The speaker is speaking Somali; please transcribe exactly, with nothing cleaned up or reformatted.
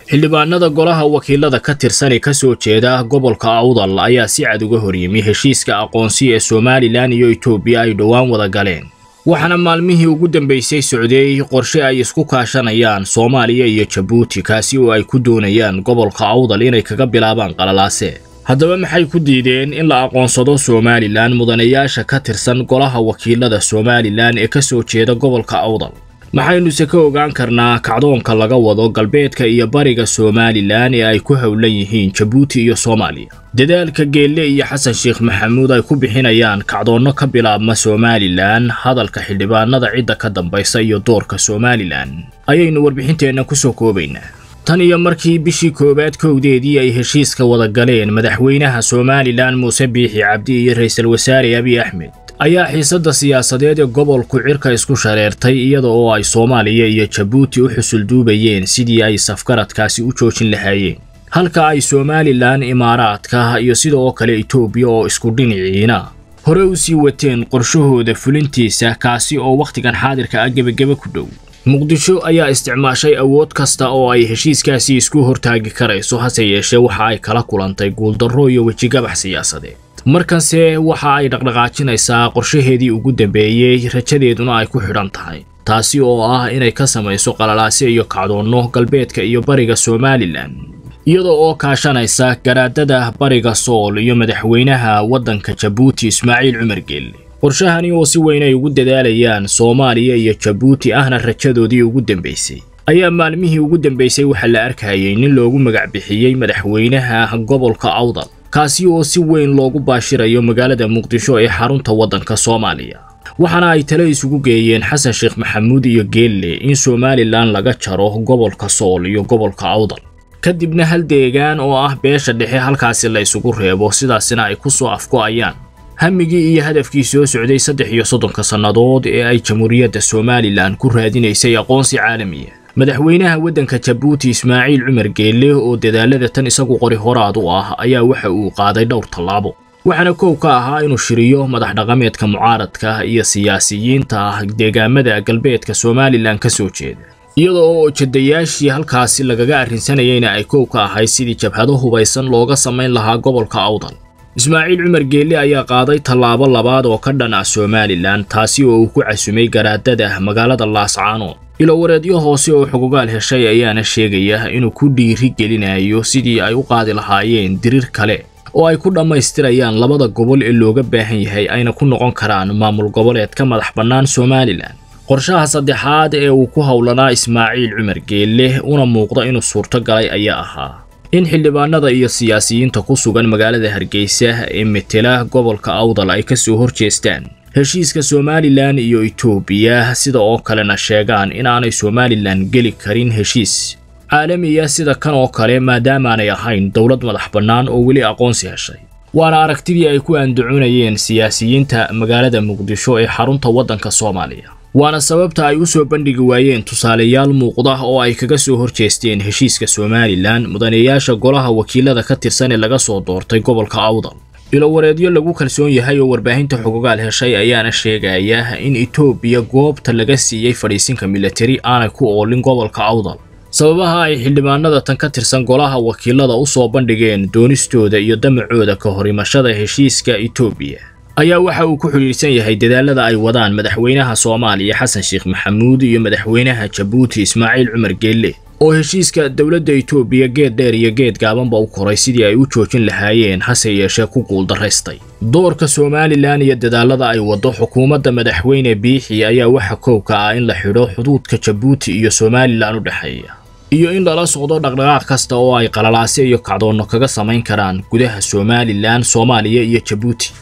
xildhibaanada golaha wakiilada ka tirsan ee ka soo jeeda gobolka Awdal ayaa si cad uga horyimay heshiiska aqoonsi ee Soomaaliland iyo Itoobiya ay dhawaan wada galeen waxaana maalmihii ugu dambeysay socday qorshe ay isku kaashanayaan Soomaaliya iyo Djibouti kaasi oo ay ku doonayaan gobolka Awdal inay kaga bilaabaan qalalaase haddaba maxay ku diideen in la aqoonsado Soomaaliland mudanayaasha ka tirsan golaha wakiilada Soomaaliland ee ka soo jeeda gobolka Awdal maxaynu se ka ogaan karnaa kacdoonka laga wado galbeedka iyo bariga Soomaaliland ee ay ku hawlan yihiin Djibouti iyo Soomaaliya dadaalka Geelle iyo Xasan Sheekh Maxamuud ay ku bixinayaan kacdoonno ka bilaabma Soomaaliland hadalka xildhibaanada cidda ka dambaysa iyo doorka Soomaaliland ayaynu warbixinteena ku soo koobaynaa tan iyo markii bishii koobaad kowdeedii ay heshiiska wada galeen madaxweynaha Soomaaliland Muuse Biixi Cabdi iyo ra'iisul wasaare Abiy Ahmed ayaa xiisadda siyaasadeed ee gobolku cirka isku shareertay iyada oo ay Soomaaliya iyo Djibouti u xusul duubayeen sidii ay safgaradkaasi u joojin lahaayeen halka ay Soomaaliland Imaaraadka iyo sidoo kale Itoobiya oo isku dhinaciina hore u sii wateen qorshahooda fulintiisa kaasi oo waqtigan xaadirka ah gabagaba ku dhow Muqdisho ayaa isticmaashay awood kasta oo ay heshiiskaasi isku hortaagi karayso hase yeeshee waxa ay kala kulantay guuldarro iyo wejigabax siyaasadeed markanse waxa ay dhaqdhaqaajinaysaa qorshaheedii ugu dambeeyay rajadeeduna ay ku xidhan tahay taasi oo ah inay ka samayso qalalaase iyo kacdoonno galbeedka iyo bariga Soomaaliland iyadoo oo kaashanaysa garaadada bariga Sool iyo madaxweynaha waddanka Djibouti Ismaaciil Cumar Geelle qorshahani oo si weyn ay ugu dadaalayaan Soomaaliya iyo Djibouti ahna rajadoodii ugu dambeysay ayaa maalmihii ugu dambeysay waxa la arkayay nin loogu magac bixiyay madaxweynaha gobolka Awdal kaasi oo si weyn loogu baashirayo magaalada Muqdisho ee xarunta waddanka Soomaaliya waxaana ay talo isugu geeyeen Xasan Sheekh Maxamuud iyo Geelle in Soomaaliland laga jaro gobolka Sool iyo gobolka Awdal kadibna hal deegaan oo ah beesha dhexe halkaasi la isugu reebo sidaasina ay ku soo afgo'ayaan hamigii iyo hadafkii soo socday saddex iyo soddon sanadood ee ay jamhuuriyadda Soomaaliland ku raadinaysay aqoonsi caalami ah madaxweynaha waddanka Djibouti Ismaaciil Cumar Geelle oo dadaalada tan isagu qori horaad u ah ayaa waxa uu qaaday dhowr tallaabo waxaana koow ka ahaa inuu shiriyo madax dhaqameedka mucaaradka iyo siyaasiyiinta deegaamada galbeedka Soomaaliland ka soo jeeda iyadoo oo jadayaashii halkaasi lagaga arrinsanayayna ay koow ka ahay sidii jabhado hubaysan looga samayn lahaa gobolka Awdal Ismaaciil Cumar Geelle ayaa qaaday tallaabo labaad oo ka dhan ah Soomaaliland taasi oo uu ku casumay garaadada magaalada Laascaanood ilo wareedyo hoose oo xuquuqaal heshay ayaana sheegaya inuu ku dhiiri gelinayo sidii ay u qaadi lahaayeen dirir kale oo ay ku dhamaystirayaan labada gobol ee looga baahan yahay ayna ku noqon karaan maamul goboleedka madax bannaan Soomaaliland qorshaha saddexaad ee uu ku hawlanaa Ismaaciil Cumar Geelle una muuqda inuu suurto galay ayaa ahaa in xildhibaanada iyo siyaasiyiinta ku sugan magaalada Hargeysa ee metela gobolka Awdal ay ka soo horjeestaan heshiiska Soomaaliland iyo Itoobiya sida oo kalena sheegaan in aanay Soomaaliland geli karin heshiis caalami ah sida kan oo kale maadaama aanay ahayn dawlad madax bannaan oo weli aqoonsi heshay waana aragtidii ay ku andacoonayeen siyaasiyiinta magaalada Muqdisho ee xarunta waddanka Soomaaliya waana sababta ay u soo bandhigi waayeen tusaalayaal muuqda oo ay kaga soo horjeesteen heshiiska Soomaaliland mudanayaasha golaha wakiilada ka tirsan ee laga soo doortay gobolka Awdal ilo wareedyo lagu kalsoon yahay oo warbaahinta xuquuqaal heshay ayaana sheegaya in Itoobiya goobta laga siiyay fadhiisinka military aanay ku oolin gobolka Awdal sababaha ay xildhibaanada tan ka tirsan golaha wakiilada u soo bandhigeen doonistooda iyo damacooda ka horimashada heshiiska Itoobiya ayaa waxa uu ku xiriirsan yahay dadaalada ay wadaan madaxweynaha Soomaaliya Xasan Sheekh Maxamuud iyo madaxweynaha Djibouti Ismaaciil Cumar Geelle oo heshiiska dawladda Itoobiya geed dheer iyo geed gaabanba u koray sidii ay u joojin lahaayeen hase yeeshee ku guuldareystay doorka Soomaaliland iyo dadaalada ay wado xukuumadda madaxweyne Biixi ayaa waxa koow ka ah in la xidho xuduudka Djibouti iyo Soomaaliland u dhaxeeya iyo in lala socdo dhaqdhaqaaq kasta oo ay qalalaase iyo kacdoonno kaga samayn karaan gudaha Soomaaliland Soomaaliya iyo Djibouti